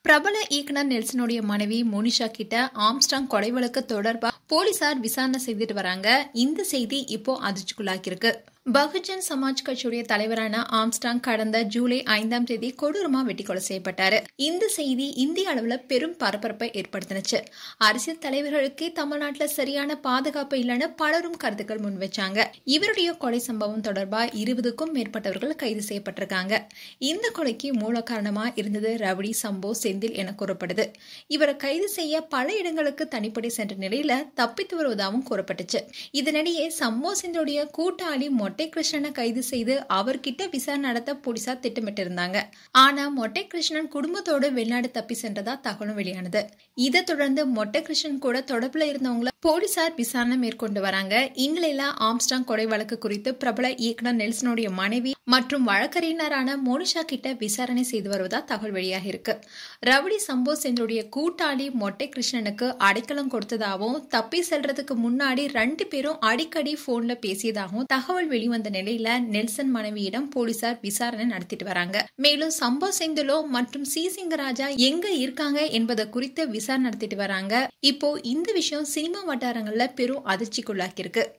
பிரபல இயக்குனர் நெல்சனுடைய மனைவி மோனிஷா கிட்ட ஆம்ஸ்ட்ராங் கொலை வழக்கு தொடர்பா போலீசார் விசாரணை செய்துட்டு வராங்க. இந்த செய்தி இப்போ அதிர்ச்சிக்குள்ளாக்கியிருக்கு. பகுஜன் சமாஜ் கட்சியுடைய தலைவரான ஆம்ஸ்ட்ராங் கடந்த ஜூலை 5ஆம் தேதி கொடூரமா வெட்டி கொலை செய்யப்பட்டாரு. இந்த செய்தி இந்திய அளவுல பெரும் பரபரப்பை ஏற்படுத்தினுச்சு. அரசியல் தலைவர்களுக்கே தமிழ்நாட்டுல சரியான பாதுகாப்பு இல்லைன்னு பலரும் கருத்துக்கள் முன் வச்சாங்க. இவருடைய கொலை சம்பவம் தொடர்பா 20க்கும் மேற்பட்டவர்கள் கைது செய்யப்பட்டிருக்காங்க. இந்த கொலைக்கு மூல காரணமா இருந்தது ரவுடி சம்போ செந்தில் என கூறப்படுது. இவரை கைது செய்ய பல இடங்களுக்கு தனிப்படை சென்ற நிலையில தப்பித்து வருவதாகவும் கூறப்பட்டுச்சு. இதனிடையே சம்போ செந்திலுடைய கூட்டாளி மொட்டை கிருஷ்ணனை கைது செய்து அவர்கிட்ட விசாரணை நடத்த போலீசார் திட்டமிட்டிருந்தாங்க. ஆனா மொட்டை கிருஷ்ணன் குடும்பத்தோடு வெளிநாடு தப்பி சென்றதா தகவலும் வெளியானது. இதை தொடர்ந்து மொட்டை கிருஷ்ணன் கூட தொடர்புல இருந்தவங்கள போலீசார் விசாரணை மேற்கொண்டு வராங்க. இந்நிலையில ஆம்ஸ்ட்ராங் கொலை வழக்கு குறித்து பிரபல இயக்குனர் நெல்சனுடைய மனைவி மற்றும் வழக்கறிஞரான மோனிஷா கிட்ட விசாரணை செய்து வருவதா தகவல் வெளியாக இருக்கு. ரவுடி சம்போ செந்திலுடைய கூட்டாளி மொட்டை கிருஷ்ணனுக்கு அடைக்கலம் கொடுத்ததாகவும் தப்பி செல்றதுக்கு முன்னாடி 2 பேரும் அடிக்கடி போன்ல பேசியதாகவும் தகவல் வெளிவந்த நிலையில நெல்சன் மனைவியிடம் போலீசார் விசாரணை நடத்திட்டு வராங்க. மேலும் சம்போ செந்திலோ மற்றும் சி சிங்கராஜா எங்க இருக்காங்க என்பதை குறித்து விசாரணை நடத்திட்டு வராங்க. இப்போ இந்த விஷயம் சினிமா வட்டாரங்கள்ல பெரும் அதிர்ச்சிக்குள்ளாக்கி இருக்கு.